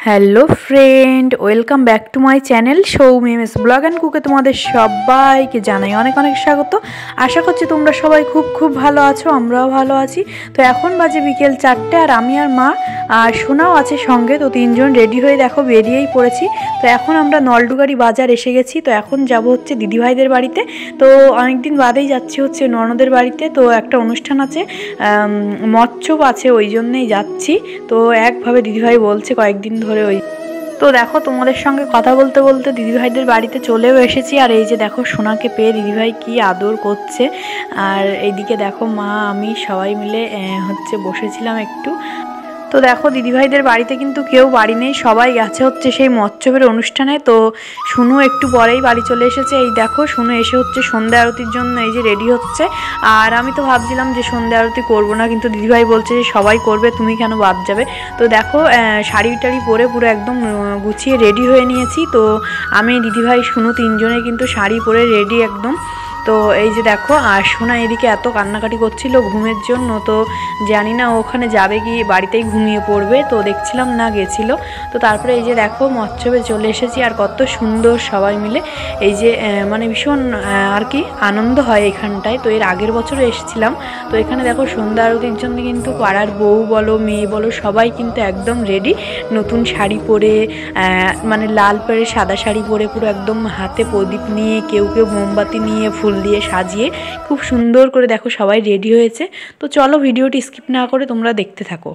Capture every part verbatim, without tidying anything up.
Hello friend, welcome back to my channel Soumi M S blog and কুকে তোমাদের সবাইকে জানাই অনেক অনেক স্বাগত। আশা করছি তোমরা সবাই খুব খুব ভালো আছো, আমরাও ভালো আছি। তো এখন বাজে বিকেল চারটে, আর আমি আর মা আর সোনাও আছে সঙ্গে। তো তিনজন রেডি হয়ে দেখো বেরিয়েই পড়েছি। তো এখন আমরা নলডুগারি বাজার এসে গেছি। তো এখন যাব হচ্ছে দিদিভাইদের বাড়িতে। তো অনেকদিন বাদেই যাচ্ছি হচ্ছে ননদের বাড়িতে। তো একটা অনুষ্ঠান আছে, মৎস্যব আছে, ওই জন্যেই যাচ্ছি। তো একভাবে দিদিভাই বলছে কয়েকদিন ধরে ওই। তো দেখো তোমাদের সঙ্গে কথা বলতে বলতে দিদিভাইদের বাড়িতে চলেও এসেছি। আর এই যে দেখো সোনাকে পেয়ে দিদিভাই কি আদর করছে। আর এইদিকে দেখো মা আমি সবাই মিলে হচ্ছে বসেছিলাম একটু। তো দেখো দিদিভাইদের বাড়িতে কিন্তু কেউ বাড়ি নেই, সবাই গেছে হচ্ছে সেই মৎস্যবের অনুষ্ঠানে। তো শুনু একটু পরেই বাড়ি চলে এসেছে। এই দেখো শুনু এসে হচ্ছে সন্ধ্যা আরতির জন্য এই যে রেডি হচ্ছে। আর আমি তো ভাবছিলাম যে সন্ধ্যা আরতি করবো না, কিন্তু দিদিভাই বলছে যে সবাই করবে, তুমি কেন বাদ যাবে। তো দেখো শাড়ি টাড়ি পরে পুরো একদম গুছিয়ে রেডি হয়ে নিয়েছি। তো আমি দিদিভাই শুনু তিনজনে কিন্তু শাড়ি পরে রেডি একদম। তো এই যে দেখো, আর সোনা এদিকে এত কান্নাকাটি করছিল ঘুমের জন্য। তো জানি না ওখানে যাবে কি বাড়িতেই ঘুমিয়ে পড়বে। তো দেখছিলাম না গেছিলো। তো তারপরে এই যে দেখো মৎস্যবে চলে এসেছি। আর কত সুন্দর সবাই মিলে এই যে মানে ভীষণ আর কি আনন্দ হয় এখানটায়। তো এর আগের বছরও এসেছিলাম। তো এখানে দেখো সন্ধ্যা আরতির জন্য কিন্তু পাড়ার বউ বলো মেয়ে বলো সবাই কিন্তু একদম রেডি, নতুন শাড়ি পরে, মানে লাল পরে সাদা শাড়ি পরে পুরো একদম হাতে প্রদীপ নিয়ে, কেউ কেউ মোমবাতি নিয়ে, ফুল দিয়ে সাজিয়ে খুব সুন্দর করে দেখো সবাই রেডি হয়েছে। তো চলো ভিডিওটি স্কিপ না করে তোমরা দেখতে থাকো।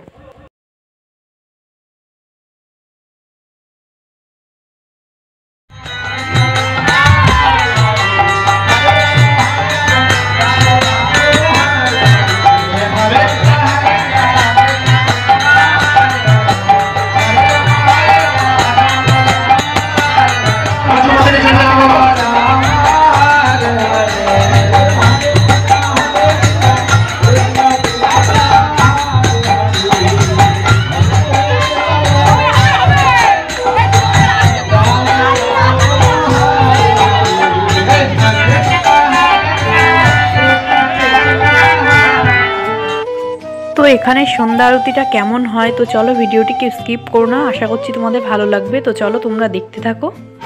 তো এখানে সন্ধ্যা আরতিটা কেমন হয়, তো চলো ভিডিওটিকে স্কিপ করো না, আশা করছি তোমাদের ভালো লাগবে। তো চলো তোমরা দেখতে থাকো।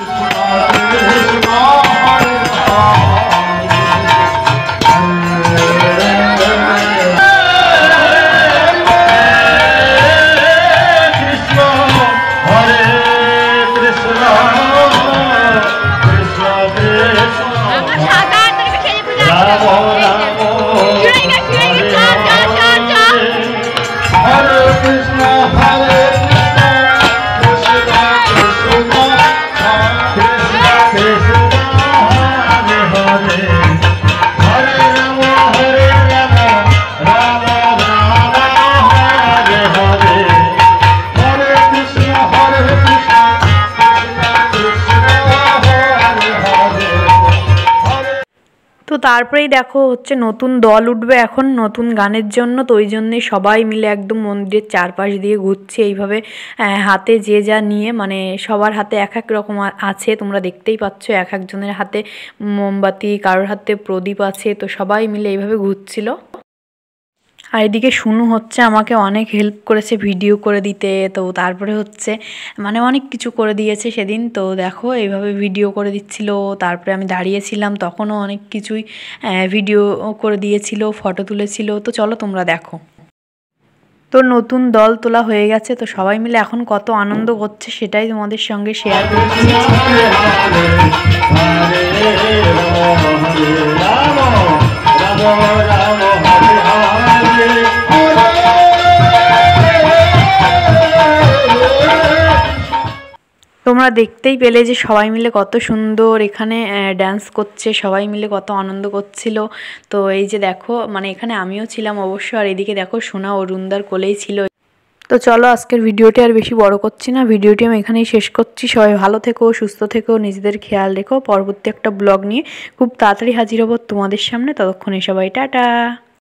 তো তারপরেই দেখো হচ্ছে নতুন দল উঠবে এখন নতুন গানের জন্য। তো ওই জন্যে সবাই মিলে একদম মন্দিরের চারপাশ দিয়ে ঘুরছে এইভাবে, হাতে যে যা নিয়ে, মানে সবার হাতে এক এক রকম আছে, তোমরা দেখতেই পাচ্ছ এক একজনের হাতে মোমবাতি, কারোর হাতে প্রদীপ আছে। তো সবাই মিলে এইভাবে ঘুরছিল। আর এদিকে শুনু হচ্ছে আমাকে অনেক হেল্প করেছে ভিডিও করে দিতে। তো তারপরে হচ্ছে মানে অনেক কিছু করে দিয়েছে সেদিন। তো দেখো এইভাবে ভিডিও করে দিচ্ছিল। তারপরে আমি দাঁড়িয়েছিলাম, তখনও অনেক কিছুই ভিডিও করে দিয়েছিল, ফটো তুলেছিল। তো চলো তোমরা দেখো। তো নতুন দল তোলা হয়ে গেছে। তো সবাই মিলে এখন কত আনন্দ করছে সেটাই তোমাদের সঙ্গে শেয়ার করছি। তোমরা দেখতেই পেলে যে সবাই মিলে কত সুন্দর এখানে ড্যান্স করছে, সবাই মিলে কত আনন্দ করছিল। তো এই যে দেখো, মানে এখানে আমিও ছিলাম অবশ্য। আর এদিকে দেখো সোনা অরুণদার কোলেই ছিল। তো চলো আজকের ভিডিওটি আর বেশি বড় করছি না, ভিডিওটি আমি এখানেই শেষ করছি। সবাই ভালো থেকো, সুস্থ থেকো, নিজেদের খেয়াল রেখো। পরবর্তী একটা ব্লগ নিয়ে খুব তাড়াতাড়ি হাজির হব তোমাদের সামনে। ততক্ষণে সবাই টাটা।